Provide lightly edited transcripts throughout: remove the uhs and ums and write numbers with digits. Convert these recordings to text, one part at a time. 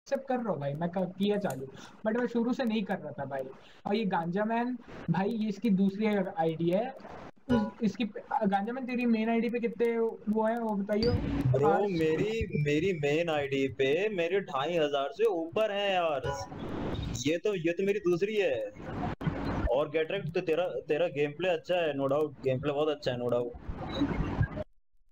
Accept कर रहा हूँ भाई, मैं किया चालू, बट मैं शुरू से नहीं कर रहा था भाई। और ये गांजा मैन भाई, ये इसकी दूसरी आईडी है। इसकी गांजा मैन, तेरी मेन आईडी पे कितने वो है वो बताइयो। ब्रो मेरी मेरी मेन आईडी पे मेरे 2500 से ऊपर है यार। ये तो मेरी दूसरी है। और गेटरेक्ट तो तेरा तेरा गेम प्ले अच्छा है, नो डाउट, गेम प्ले बहुत अच्छा है, नो डाउट।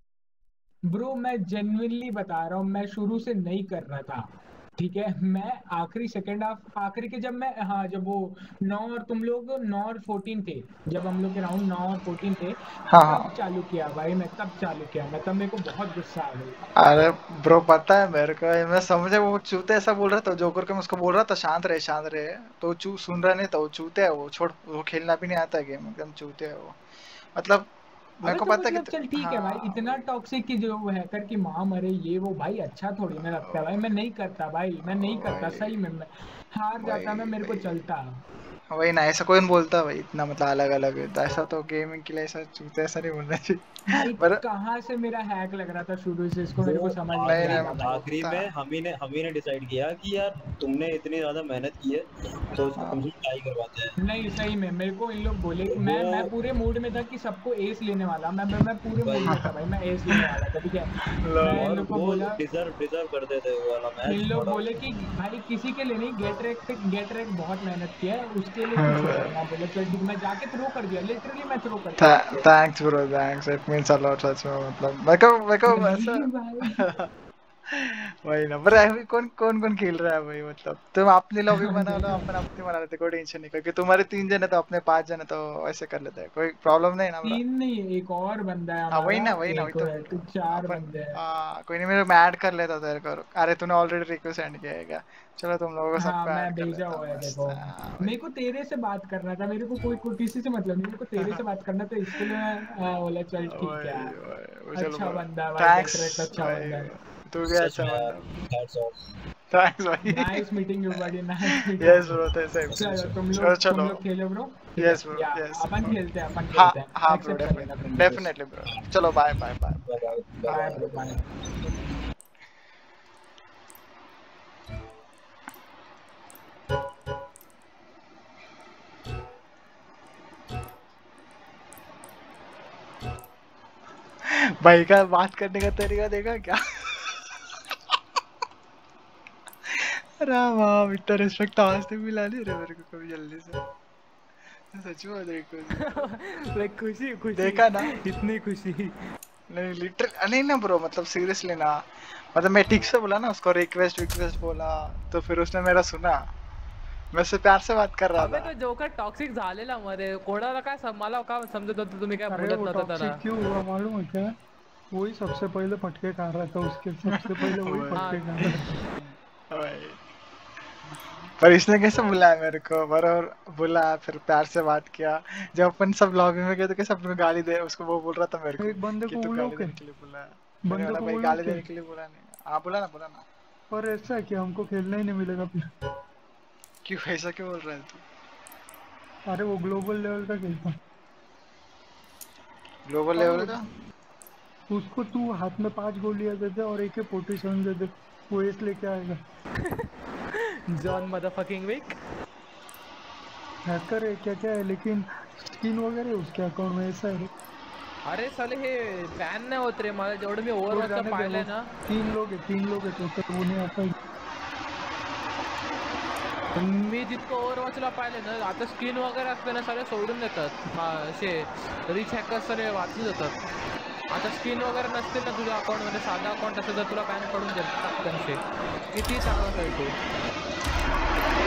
ब्रो मैं जेन्युइनली बता रहा हूँ, मैं शुरू से नहीं कर रहा था, ठीक है। मैं आखिरी सेकंड हाफ, आखिरी के जब मैं, हाँ जब वो 9 और तुम लोग 9 और 14 थे, जब हम लोग के राउंड 9 और 14 थे, हाँ तब हाँ। चालू किया भाई मैं, तब चालू किया मैं, तब मेरे को बहुत गुस्सा आ गई। अरे ब्रो पता है मेरे को, मैं समझे वो चूते ऐसा बोल रहा था जोकर को, मैं उसको बोल रहा था शांत रहे, तो चू सुन रहा नहीं था, वो चूते है, वो छोड़, वो खेलना भी नहीं आता गेम, एकदम चूते है वो, मतलब मेरे अबे को तो पता है मतलब कि चल ठीक है भाई, हाँ इतना टॉक्सिक की जो वो हैकर की माँ मरे ये वो भाई, अच्छा थोड़ी ना लगता है भाई। मैं नहीं करता भाई, मैं नहीं करता वही सही में, मैं हार जाता मैं, वही मेरे को वही चलता। वही ना, ऐसा कोई नहीं बोलता भाई, इतना मतलब अलग अलग है ऐसा, तो गेमिंग के लिए ऐसा चूते ऐसा नहीं बोलना चाहिए भाई पर कहाँ से मेरा हैक लग रहा था शुरू से, इसको वो मेरे को समझ में नहीं नहीं आ आखिरी रहा नहीं भाई। आखिरी था। में हम ही ने डिसाइड किया कि यार तुमने इतनी ज्यादा मेहनत की है तो तुमसे ट्राई करवाते हैं। नहीं सही में मेरे को इन लोग बोले कि वो मैं पूरे मूड में था कि सबको एस लेने वाला, मैं पूरे मूड भाई, में था भाई, मैं एस लेने वाला था, ठीक है। मैं इन और लोग को वो बोला, डिजर्व डिजर्व करते थे वो वाला इन मैच, नो लोग बोले डाउट। कि भाई किसी के लिए नहीं, गेट रैक बहुत मेहनत किया है, उसके लिए कुछ हो। मैं बोला चल ठीक, मैं जाके थ्रो कर दिया, लिटरली मैं थ्रो कर दिया। Thanks bro, thanks, it means a lot सच में, मतलब मेरे को वही भाई। ऐसा वही ना, पर अभी कौन खेल रहा है भाई, मतलब तुम अपनी लॉबी बना लो, अपन अपनी बना लेते, कोई टेंशन नहीं, क्योंकि तुम्हारे 3 जन है तो अपने 5 जन है, तो ऐसे कर लेते हैं, कोई प्रॉब्लम नहीं ना ब्रो। 3 नहीं, एक और बंदा है हाँ हमारा, वही ना, वही एक तो है बोल तो रहा हूँ 4 अपन। बंदे हैं। कोई नहीं, मेरे मैं ऐड कर लेता तेरे को, अरे तूने ऑलरेडी रिक्वेस्ट सेंड किया है क्या? चलो तुम लोगों को हाँ सबको मैं ऐड कर भेजा लेता हुआ हूँ है मस्त। देखो। मेरे को तेरे से बात करना था, मेरे को कोई किसी से मतलब नहीं, मेरे को तेरे से बात करना था, इसके लिए मैं बोला चल ठीक है वही यार। वही चलो अच्छा ब्रो, बंदा है भाई, थैंक्स गेटरेक्ट अच्छा बंदा भाई, है। तू भी सच अच्छा में यार, बंदा। Hats off. थैंक्स भाई। नाइस मीटिंग यू बड़ी, nice meeting yes you. Bro, same same चलो सेम। तुम चलो लोग चलो। खेलो ब्रो, ठीक है यस ब्रो, या यस। अपन हाँ खेलते हैं, हाँ ब्रो, एक्सेप्ट कर लेना फ्रेंड रिक्वेस्ट। Definitely bro. चलो bye bye bye. Bye bye bye bye bro bye. Bye. भाई का बात करने का तरीका देखा क्या? अरे वाह, इतना रिस्पेक्ट आज तक मिला नहीं रे मेरे को कभी जल्दी से, सच में देखो लाइक खुशी खुशी, देखा ना। इतनी खुशी। नहीं लिटरल नहीं ना ब्रो, मतलब सीरियसली ना, मतलब मैं ठीक से बोला ना उसको, रिक्वेस्ट रिक्वेस्ट बोला, तो फिर उसने मेरा सुना, मैं उससे प्यार से बात कर रहा अबे था। तो जोकर टॉक्सिक झालेला मध्ये, कोणाला काय मला का समजत होतं तुम्ही काय अरे बोलत वो नव्हता त्याला। टॉक्सिक क्यों हुआ मालूम है क्या? वही सबसे पहले फटके खा रहा था, उसके सबसे पहले वही वही हाँ फटके खा रहा था। वही। पर इसने कैसे बुलाया मेरे को बराबर, बुलाया फिर प्यार से बात किया, जब अपन सब लॉबी में गए तो कैसे अपन को गाली दे, उसको वो बोल रहा था मेरे को एक बंदे कि को तू वो गाली लोग है, देने के लिए बुलाया। मैंने बंदे बोला को भाई वो गाली लोग है। देने के लिए बुला नहीं। हाँ बोला ना। और ऐसा है कि हमको खेलना ही नहीं मिलेगा फिर। क्यों ऐसा क्यों बोल रहा है तू? अरे वो ग्लोबल लेवल का खेलता। ग्लोबल अरे लेवल का? उसको तू हाथ में 5 गोलियां दे दे और AK-47 दे दे, वो एस लेके आएगा। John motherfucking Wick. हैकर है क्या क्या है, लेकिन स्किन वगैरह है उसके अकाउंट में, ऐसा है। अरे साले हे बॅन नाही होत रे, मला जेवढं मी छोड़ ओव्हरवॉचला जाने दे, वो पाहिलंय ना, 3 लोग है टोटल, वो नहीं आता। मी जितकं ओव्हरवॉचला पाहिलंय ना, आता स्किन वगैरे असते ना सगळे सोडून देतात, असे रिच हॅकर्स सगळे वाचून जातात। आता स्किन वगैरे नसतील ना तुझ्या अकाउंटमध्ये, साधा अकाउंट असेल तर तुला बॅन पडून देतात त्यांचे, किती चांगला खेळतो।